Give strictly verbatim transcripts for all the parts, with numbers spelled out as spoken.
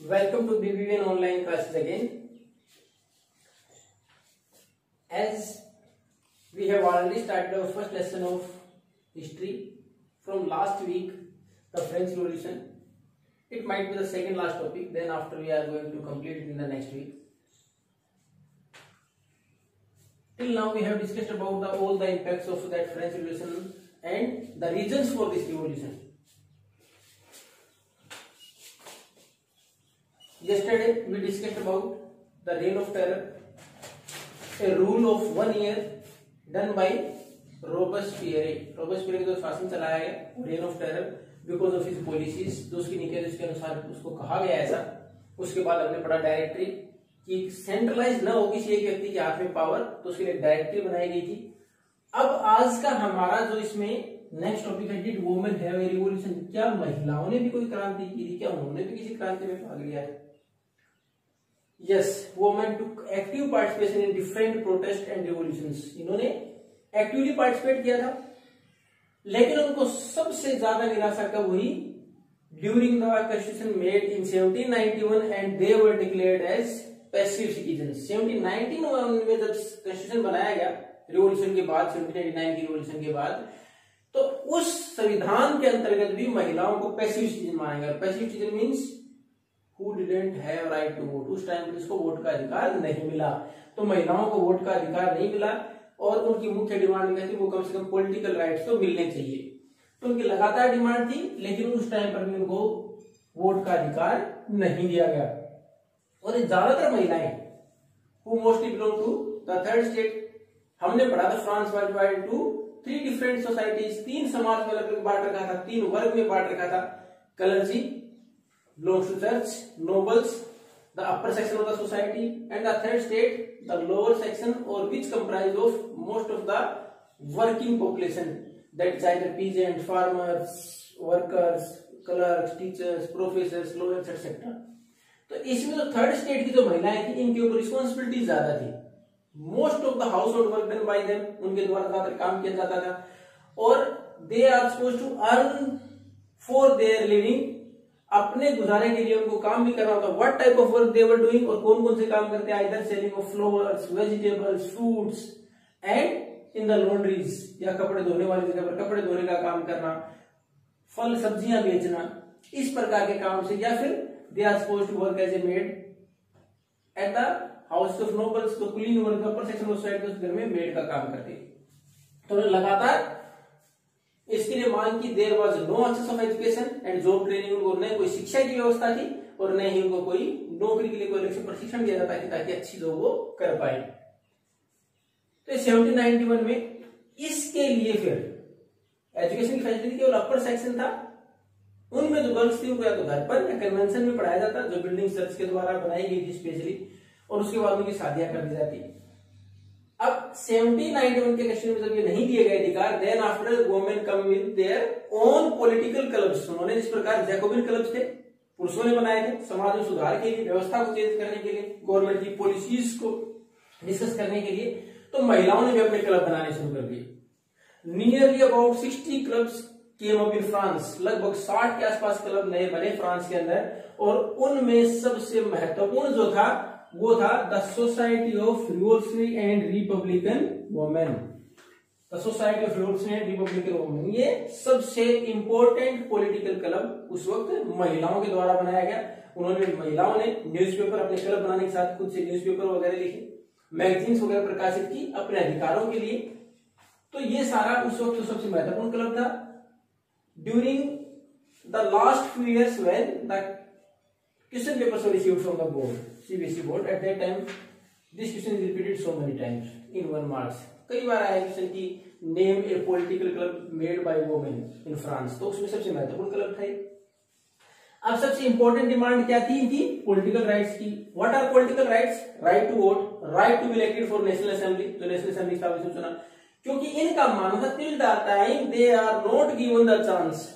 Welcome to B B V N online classes again. As we have already started our first lesson of history from last week, the French Revolution. It might be the second last topic, then after we are going to complete it in the next week. Till now we have discussed about the, all the impacts of that French Revolution and the reasons for this revolution. Yesterday we discussed about the reign of terror, a rule of one year done by Robespierre. Robespierre जो शासन चलाया गया, reign of terror because of his policies, जो उसकी नीतियां जिसके अनुसार उसको कहा गया ऐसा. उसके बाद हमने पढ़ा डायरेक्टरी कि सेंट्रलाइज न हो किसी एक व्यक्ति के हाथ में पावर, तो उसके लिए डायरेक्टरी बनाई गई थी. अब आज का हमारा जो इसमें नेक्स्ट टॉपिक है, did women have a revolution? क्या महिलाओं ने भी कोई क्रांति की थी? क्या उन्होंने भी किसी क्रांति में भाग लिया है? Yes, women took active participation in different protests and revolutions. इन्होंने एक्टिवली पार्टिसिपेट किया था, लेकिन उनको सबसे ज्यादा निराशा कब हुई? During the constitution made in seventeen ninety one and they were declared as passive citizens. Seventeen ninety one में जब कॉन्स्टिट्यूशन बनाया गया रिवॉल्यूशन के बाद, सेवनटीन एटी नाइन की रिवॉल्यूशन के बाद, तो उस संविधान के अंतर्गत भी महिलाओं को पैसिव सिटीजन माना गया. Passive citizen means Who didn't have right to vote. उस टाइम पर इसको वोट का अधिकार नहीं मिला, तो महिलाओं को वोट का अधिकार नहीं मिला और उनकी मुख्य डिमांड क्या थी? वो कम से कम पॉलिटिकल राइट्स तो मिलने चाहिए. तो उनकी लगातार डिमांड थी, लेकिन उस टाइम पर भी उनको वोट का अधिकार नहीं दिया गया. और ज्यादातर महिलाएं who mostly belong to the third state, हमने पढ़ा था France was divided to three different societies. तीन समाज में अलग अलग बांट रखा था, तीन वर्ग में बांट रखा था. Clergy belongs to church, nobles, the upper section of the society, and the third state, the lower section, or which comprise of most of the working population, that is either peasant, farmers, workers, clerks, teachers, professors, lawyers, et cetera. तो इसमें जो third state की जो महिलाएं थी, इनके ऊपर responsibility ज्यादा थी. Most of the household work done by them, उनके द्वारा ज्यादातर काम किया जाता था. और they are supposed to earn for their living, अपने गुजारे के लिए उनको काम भी करना होता. What type of work they were doing, और कौन कौन से काम करते हैं? Either selling of flowers, vegetables, fruits, and in the laundries, या कपड़े धोने वाली जगह पर कपड़े धोने का काम करना, फल सब्जियां बेचना, इस प्रकार के काम से. या फिर they are supposed to work as a maid at the house of nobles, तो कुलीन वर्ग अपर सेक्शन ऑफ सोसाइटी उस घर में मेड का काम करते. तो लगातार इसके लिए मांग की there was no access of education and job training. उनको न कोई शिक्षा की व्यवस्था थी और न ही उनको कोई नौकरी के लिए कोई अलग से प्रशिक्षण दिया जाता है ताकि अच्छी जॉब वो कर पाए. तो सेवनटीन नाइंटी वन में इसके लिए फिर एजुकेशन की फैसिलिटी केवल अपर सेक्शन था. उनमें जो गर्ल्स थी उनको या तो घर पर या कन्वेंशन में पढ़ाया जाता, जो बिल्डिंग चर्च के द्वारा बनाई गई थी स्पेशली, और उसके बाद उनकी शादियां कर दी जाती. अब सेवनटीन नाइंटी वन के क्वेश्चन में जब ये नहीं दिए गए अधिकार, then after women come with their own political clubs. उन्होंने जिस प्रकार जैकोबिन क्लब्स थे, पुरुषों ने बनाए थे, समाज में सुधार के लिए, व्यवस्था को चेंज करने के लिए, गवर्नमेंट की पॉलिसीज को डिस्कस करने के लिए, तो महिलाओं ने भी अपने क्लब बनाने शुरू कर दिए. Nearly about sixty clubs came up in France. लगभग साठ के आसपास क्लब नए बने फ्रांस के अंदर, और उनमें सबसे महत्वपूर्ण जो था वो था the society of revolutionary and republican women. The society of revolutionary and republican women, ये सबसे इंपॉर्टेंट पॉलिटिकल क्लब उस वक्त महिलाओं के द्वारा बनाया गया. उन्होंने महिलाओं ने न्यूज़पेपर अपने क्लब बनाने के साथ खुद से न्यूज़पेपर वगैरह लिखे, मैगजीन्स वगैरह प्रकाशित की अपने अधिकारों के लिए. तो ये सारा उस वक्त सबसे महत्वपूर्ण क्लब था. During the last few years when the question papers were received from the board, C B S E board, at that time this question is repeated so many times in one marks. कई बार आया question की name a political club made by women in France, तो उसमें सबसे महत्वपूर्ण club था. अब सबसे इंपॉर्टेंट डिमांड क्या थी इनकी? पॉलिटिकल राइट्स की. What are political rights? Right to vote, right to be elected for national assembly, जो नेशनल असेंबली स्थापित चुना, क्योंकि इनका मानना था till the time they are not given the chance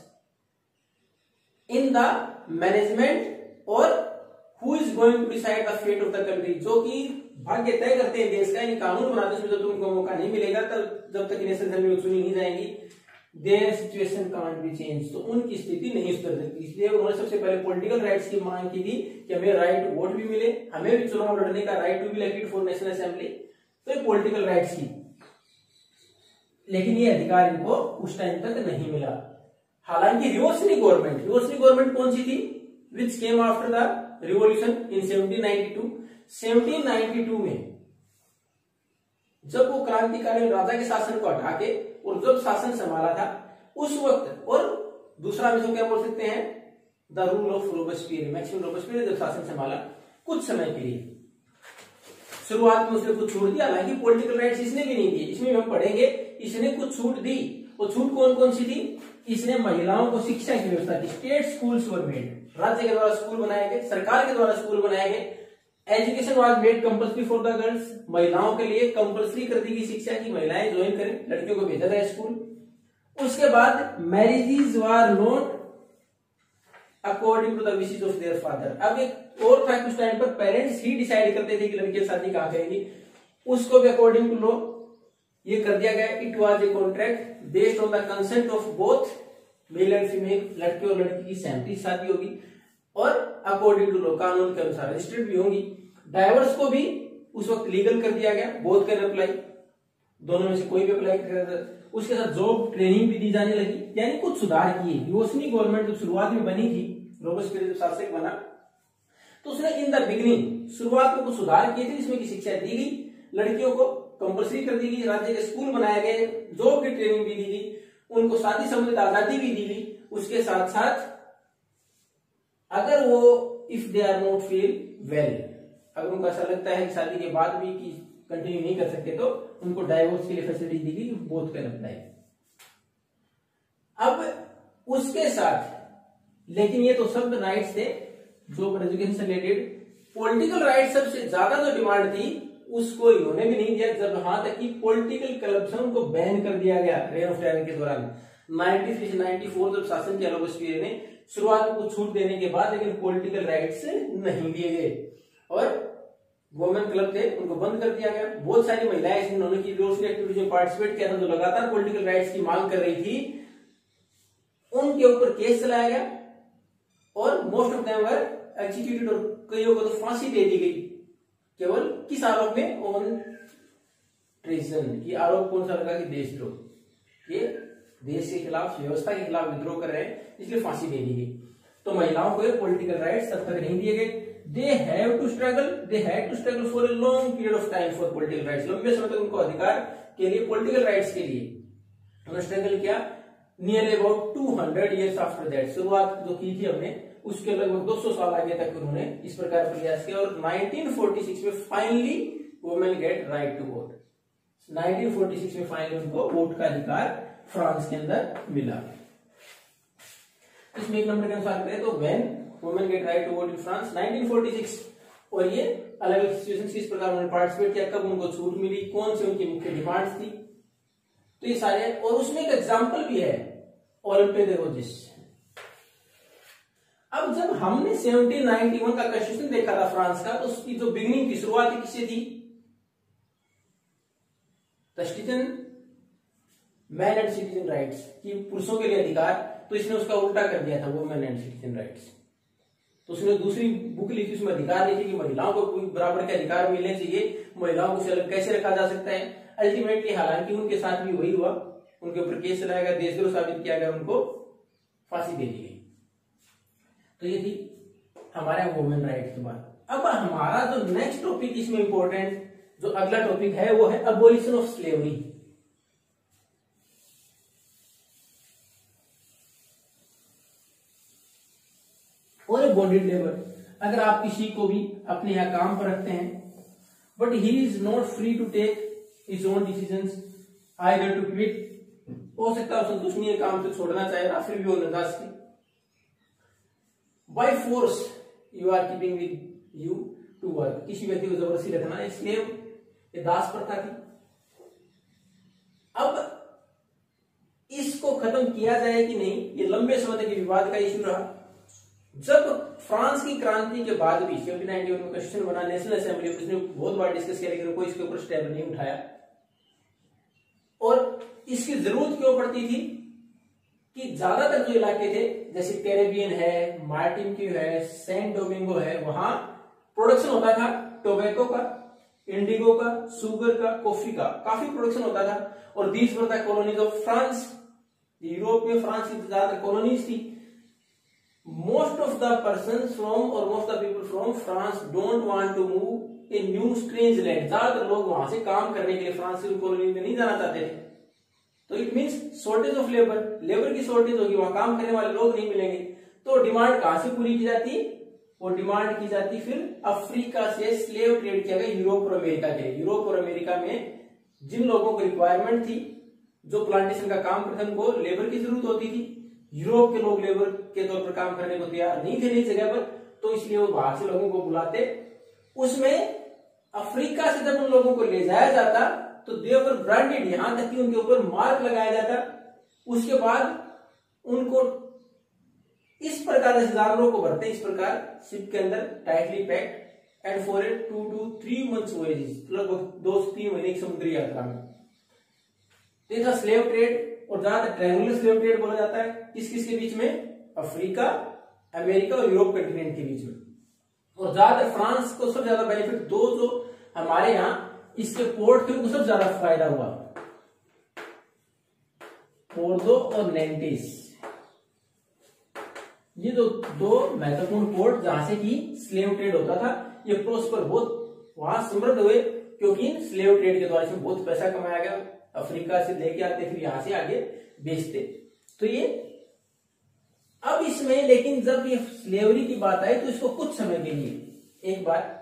in the management और who is going to decide the fate of the country, जो कि भाग्य तय करते हैं देश का, कानून बनाते हैं, जब तक उनको मौका नहीं मिलेगा, तब जब तक नेशनल असेंबली चुनी नहीं जाएंगी, their situation can't be change, तो उनकी स्थिति नहीं सुधर सकती। इसलिए उन्होंने सबसे पहले पॉलिटिकल राइट्स की मांग की थी कि हमें राइट वोट भी मिले, हमें भी चुनाव लड़ने का right to be elected for national assembly, तो ये पॉलिटिकल राइट्स की, लेकिन ये अधिकार इनको उस टाइम तक नहीं मिला। हालांकि रिवोल्यूशनरी गवर्नमेंट, रिवोल्यूशनरी गवर्नमेंट कौन सी थी, which came after the revolution in seventeen ninety two, seventeen ninety two में जब वो क्रांतिकाली राजा के शासन को हटा के और जब शासन संभाला था उस वक्त, और दूसरा हम इसको क्या बोल सकते हैं, the rule of Robespierre, Maxim Robespierre जब शासन संभाला कुछ समय के लिए, शुरुआत में उसने कुछ छूट दिया, हालांकि पॉलिटिकल राइट्स इसने भी नहीं दिए, इसमें हम पढ़ेंगे इसने कुछ छूट दी। वो छूट कौन कौन सी थी, इसने महिलाओं को शिक्षा की व्यवस्था की, स्टेट स्कूल्स वर मेड, राज्य के द्वारा स्कूल बनाए गए, सरकार के द्वारा स्कूल बनाए गए। Education was made compulsory for the girls, महिलाओं के लिए कंपल्सरी कर दी गई शिक्षा की महिलाएं ज्वाइन करें, लड़कियों को भेजा जाए स्कूल। उसके बाद marriages were not according to the wishes of their father. अब एक और था, कुछ टाइम पर पेरेंट्स ही डिसाइड करते थे कि लड़की की शादी कहाँ करेंगी, उसको भी अकॉर्डिंग टू लॉ ये कर दिया गया। It was a contract based on the consent of both male and female, लड़के और लड़की की सहमति शादी होगी और अकॉर्डिंग टू लॉ, कानून के अनुसार रजिस्टर्ड भी होंगी। डाइवर्स को भी उस वक्त लीगल कर दिया गया, बोथ कैन अप्लाई, दोनों में से कोई भी अप्लाई कर। उसके साथ जॉब ट्रेनिंग भी दी जाने लगी, यानी कुछ सुधार किए। रिवोल्यूशनरी गवर्नमेंट जो शुरुआत में बनी थी, रोबेस्पियर जब शासक बना तो उसने इन द बिगिनिंग शुरुआत में कुछ सुधार किए थे, जिसमें की शिक्षा दी गई, लड़कियों को कंपल्सरी कर दी गई, राज्य के स्कूल बनाए गए, जॉब की ट्रेनिंग भी दी गई, उनको शादी संबंधित आजादी भी दी गई। उसके साथ साथ अगर वो if they are not feel well, अगर उनको ऐसा लगता है कि शादी के बाद भी कि कंटिन्यू नहीं कर सकते, तो उनको डाइवोर्स के लिए फैसिलिटी दी गई, बोथ कैन अप्लाई। अब उसके साथ, लेकिन ये तो सब राइट्स थे जो एजुकेशन से रिलेटेड, पॉलिटिकल राइट सबसे ज्यादा जो डिमांड थी उसको इन्होंने भी नहीं दिया, जब यहां तक कि पॉलिटिकल करप्शन को बैन कर दिया गया रेन ऑफ टेरर के दौरान। नाइंटी थ्री से नाइंटी फोर जब शासन किया रोबेस्पियर ने, शुरुआत में कुछ छूट देने के बाद, लेकिन पॉलिटिकल राइट्स नहीं दिए गए और वुमेन क्लब थे उनको बंद कर दिया गया। बहुत सारी महिलाएं जिन्होंने की एक्टिविटीज में पार्टिसिपेट किया था, जो लगातार पॉलिटिकल राइट्स की मांग कर रही थी, उनके ऊपर केस चलाया गया और most of them were executed, और कईयों को तो फांसी दे दी गई। केवल किस आरोप में, ऑन ट्रेजन, की आरोप कौन सा लगा कि देशद्रोह, ये देश के खिलाफ, व्यवस्था के खिलाफ विद्रोह कर रहे हैं, इसलिए फांसी दे दी गई। तो महिलाओं को ये पॉलिटिकल राइट्स तब तक नहीं दिए गए। They have to struggle, they had to struggle for a long period of time for political rights, लंबे समय तक उनको अधिकार के लिए, पॉलिटिकल राइट्स के लिए उन्होंने स्ट्रगल किया। Near about two hundred years after that, शुरुआत जो की थी हमने उसके लगभग दो सौ साल आगे तक उन्होंने इस प्रकार प्रयास किया, और नाइंटीन फोर्टी सिक्स में finally women get right to vote. Nineteen forty six में फाइनली उनको वोट का अधिकार फ्रांस के अंदर मिला। इसमें एक नंबर के अनुसार करें तो when women get right to vote in France nineteen forty six, और ये अलग अलग सिचुएशंस किस प्रकार उन्होंने पार्टिसिपेट किया, कब उनको छूट मिली, कौन सी उनकी मुख्य डिमांड्स थी, तो ये सारे। और उसमें एक एग्जांपल भी है, ओलंपिक दे रोजिस। अब जब हमने सेवनटीन नाइंटी वन का कॉन्स्टिट्यूशन देखा था फ्रांस का, तो उसकी जो बिगिनिंग की शुरुआत किससे थी, citizen man and citizen rights, की पुरुषों के लिए अधिकार, तो इसने उसका उल्टा कर दिया था, वो मैन एंड सिटीजन राइट्स। तो उसने दूसरी बुक लिखी, उसमें अधिकार नहीं थे कि महिलाओं को कोई बराबर के अधिकार मिलने चाहिए, महिलाओं को अलग कैसे रखा जा सकता है। अल्टीमेटली हालांकि उनके साथ भी वही हुआ, उनके ऊपर केस चलाया गया, देशद्रोह साबित किया गया, उनको फांसी दे दी गई। तो ये थी हमारे वुमेन राइट की बात। अब हमारा जो नेक्स्ट टॉपिक इसमें इंपॉर्टेंट जो अगला टॉपिक है वो है अबोलिशन ऑफ स्लेवरी। और बॉन्डेड लेबर, अगर आप किसी को भी अपने यहाँ काम पर रखते हैं, but he is not free to take his own decisions either to quit, हो सकता है संतुष्ट काम से छोड़ना चाहे या फिर भी वो निर्दास की, by force you are keeping with you to work, किसी व्यक्ति को जबरदस्ती रखना, इसलिए ये दास प्रथा थी। अब इसको खत्म किया जाए कि नहीं, ये लंबे समय तक विवाद का इश्यू रहा। जब फ्रांस की क्रांति के बाद भी सेवनटीन नाइंटी वन में कॉन्स्टिट्यूशन बना, नेशनल असेंबली उसने बहुत बार डिस्कस किया, लेकिन कोई इसके ऊपर स्टेप नहीं उठाया। और इसकी जरूरत क्यों पड़ती थी, कि ज्यादातर जो इलाके थे जैसे कैरेबियन है, मार्टिन क्यू है, सेंट डोमिंगो है, वहां प्रोडक्शन होता था टोबैको का, इंडिगो का, सुगर का, कॉफी का, काफी प्रोडक्शन होता था। और these were the colonies of France. Europe में फ्रांस की ज्यादातर कॉलोनीज थी। Most of the person from और most of the people from France don't want to move in new strange land. ज्यादातर लोग वहां से काम करने के लिए फ्रांस की कॉलोनी में नहीं जाना चाहते थे। तो it means shortage of labour, labour की शॉर्टेज होगी, वहां काम करने वाले लोग नहीं मिलेंगे। तो डिमांड कहां से पूरी की जाती? वो डिमांड की जाती फिर अफ्रीका से स्लेव ट्रेड किया गया यूरोप और अमेरिका के लिए। यूरोप और अमेरिका में जिन लोगों को रिक्वायरमेंट थी, जो प्लांटेशन का काम करते थे, उनको लेबर की जरूरत होती थी। यूरोप के लोग लेबर के तौर पर काम करने को तैयार नहीं थे इस जगह पर, तो इसलिए वो बाहर से लोगों को बुलाते। उसमें अफ्रीका से जब उन लोगों को ले जाया जाता तो देवर ब्रांडेड, यहां तक कि उनके ऊपर मार्क लगाया जाता। उसके बाद उनको इस प्रकार से जानवरों को भरते, इस प्रकार शिप के अंदर tightly packed and for a two to three months voyages, लगभग दो से तीन महीने की समुद्री यात्रा में। तो था स्लेव ट्रेड, और ज्यादातर ट्रायंगुलर स्लेव ट्रेड बोला जाता है। किस किस के बीच में? अफ्रीका, अमेरिका और यूरोप कंटिनेंट के बीच में। और ज्यादातर फ्रांस को सबसे ज्यादा बेनिफिट, दो जो हमारे यहाँ इसके पोर्ट थे उनको सबसे ज्यादा फायदा हुआ, पोर्दो और नेंटिस। ये जो दो महत्वपूर्ण पोर्ट जहां से कि स्लेव ट्रेड होता था, ये प्रोस्पर बहुत वहां समृद्ध हुए, क्योंकि स्लेव ट्रेड के द्वारा इसमें बहुत पैसा कमाया गया। अफ्रीका से लेके आते फिर यहां से आगे बेचते। तो ये अब इसमें, लेकिन जब ये स्लेवरी की बात आई तो इसको कुछ समय के लिए एक बार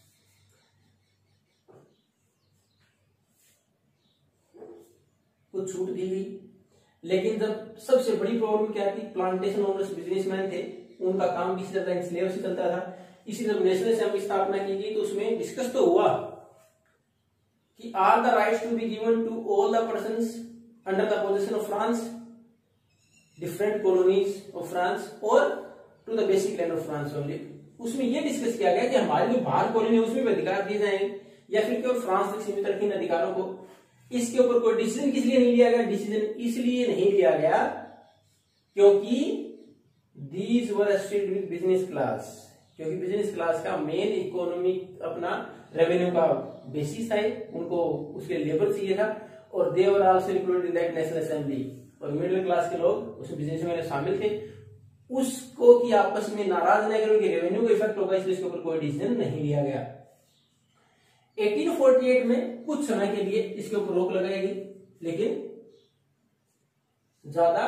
कुछ छूट दी गई। लेकिन जब सबसे बड़ी प्रॉब्लम क्या थी, प्लांटेशन ओनर्स बिजनेसमैन थे, उनका काम किसी तरह स्लेव से चलता था। इसी जब नेशनल असेंबली स्थापना की गई तो उसमें डिस्कस तो हुआ कि are the rights to be given to all the persons under the position of France, different colonies of France, और to the basic land of France only. उसमें यह डिस्कस किया गया कि हमारी जो बाहर कॉलोनी है उसमें भी अधिकार दिए जाएंगे या फिर केवल फ्रांस तक सीमित रखें इन अधिकारों को। इसके ऊपर कोई डिसीजन किस लिए नहीं लिया गया? डिसीजन इसलिए नहीं लिया गया क्योंकि these were restricted with business class, क्योंकि बिजनेस क्लास का मेन इकोनॉमिक अपना रेवेन्यू का बेसिस है, उनको उसके लेबर चाहिए था। और they were also included in that national assembly, और मिडिल क्लास के लोग उसमें बिजनेस में शामिल थे। उसको कि आपस में नाराज नहीं करो कि रेवेन्यू को इफेक्ट होगा, इसलिए इसके ऊपर कोई डिसीजन नहीं लिया गया। अठारह सौ अड़तालीस में कुछ समय के लिए इसके ऊपर रोक लगाई गई, लेकिन ज्यादा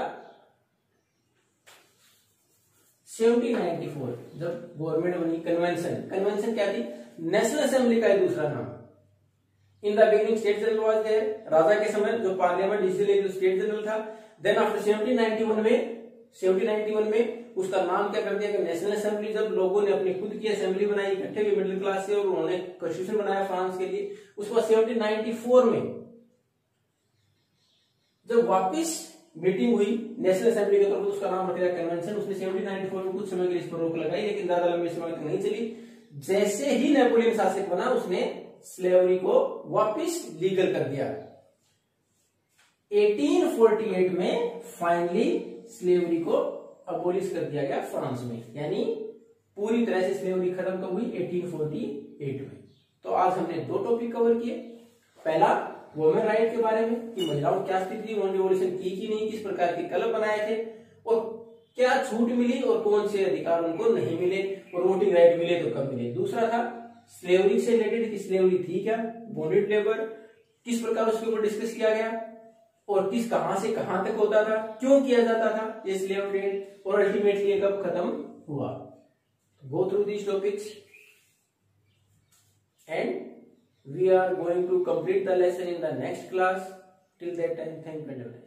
सत्रह सौ चौरानवे जब गवर्नमेंट बनी, कन्वेंशन कन्वेंशन क्या थी? नेशनल असेंबली का एक दूसरा नाम। In the beginning state general was there, राजा के समय जो पार्लियामेंट इसलिए जो स्टेट जनरल था। देन आफ्टर सत्रह सौ इक्यानवे में सत्रह सौ इक्यानवे में उसका नाम क्या कर दिया कि नेशनल असेंबली। जब लोगों ने अपनी खुद की असेंबली बनाई, इकट्ठे हुए मिडिल क्लास से, और उन्होंने कॉन्स्टिट्यूशन बनाया फ्रांस के लिए। उसके बाद सत्रह सौ चौरानवे में जब वापस मीटिंग हुई नेशनल असेंबली की तरफ, तो उसका नाम रख दिया कन्वेंशन। उसने सत्रह सौ चौरानवे में कुछ समय के लिए इस पर रोक लगाई, लेकिन ज्यादा लंबे समय तक नहीं चली। जैसे ही नेपोलियन शासक बना, उसने स्लेवरी को वापस लीगल कर दिया। अठारह सौ अड़तालीस में फाइनली स्लेवरी को अबोलिश कर दिया गया फ्रांस में, यानी पूरी तरह से स्लेवरी खत्म कब हुई? अठारह सौ अड़तालीस में। तो आज हमने दो टॉपिक कवर किए। पहला वुमेन राइट के बारे में कि महिलाओं की क्या स्थिति थी, उन्होंने रिवॉल्यूशन की कि नहीं, किस प्रकार के क्लब बनाए थे, और क्या छूट मिली और कौन से अधिकार उनको नहीं मिले, और वोटिंग राइट मिले तो कब मिले। दूसरा था स्लेवरी से रिलेटेड कि स्लेवरी थी क्या, बॉन्डेड लेबर, किस प्रकार उसके ऊपर डिस्कस किया गया, और किस कहां से कहां तक होता था, क्यों किया जाता था ये स्लेव ट्रेड, और अल्टीमेटली ये कब खत्म हुआ। Go through these topics and we are going to complete the lesson in the next class. Till that time, thank you.